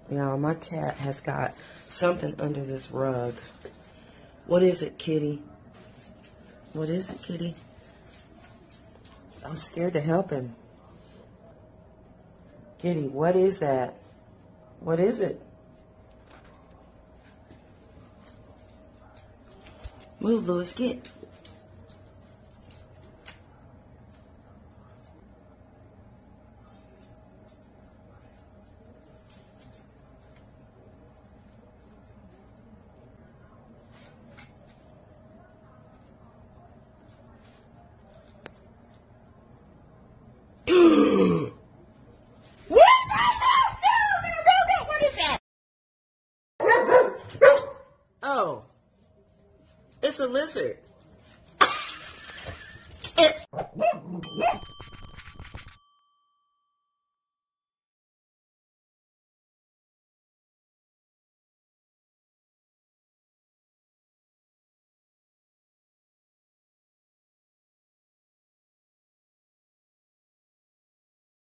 Y'all, my cat has got something under this rug. What is it, kitty? What is it, kitty? I'm scared to help him. Kitty, what is that? What is it? Move, Louis, get. What is that? Oh, it's a lizard.